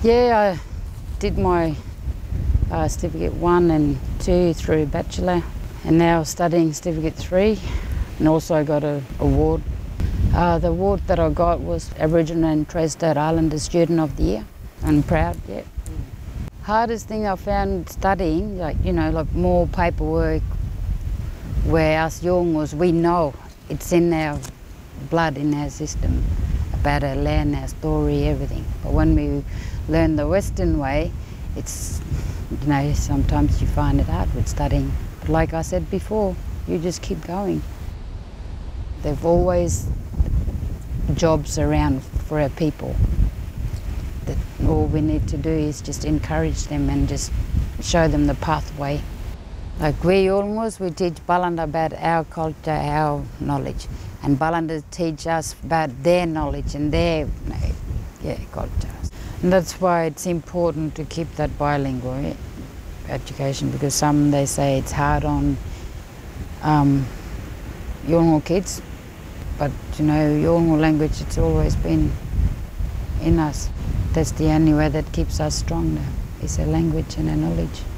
Yeah, I did my Certificate 1 and 2 through Bachelor, and now studying Certificate 3, and also got an award. The award that I got was Aboriginal and Torres Strait Islander Student of the Year. I'm proud, yeah. Hardest thing I found studying, like more paperwork, where us Yolngus, we know it's in our blood, in our system, about our land, our story, everything. But when we learn the Western way, it's, sometimes you find it hard with studying. But like I said before, you just keep going. There's always jobs around for our people. That all we need to do is just encourage them and just show them the pathway. Like we Yolngus, we teach Balanda about our culture, our knowledge, and Balanda teach us about their knowledge and their culture. And that's why it's important to keep that bilingual education, because some they say it's hard on Yolngu kids, but Yolngu language, it's always been in us. That's the only way that keeps us strong now, is our language and our knowledge.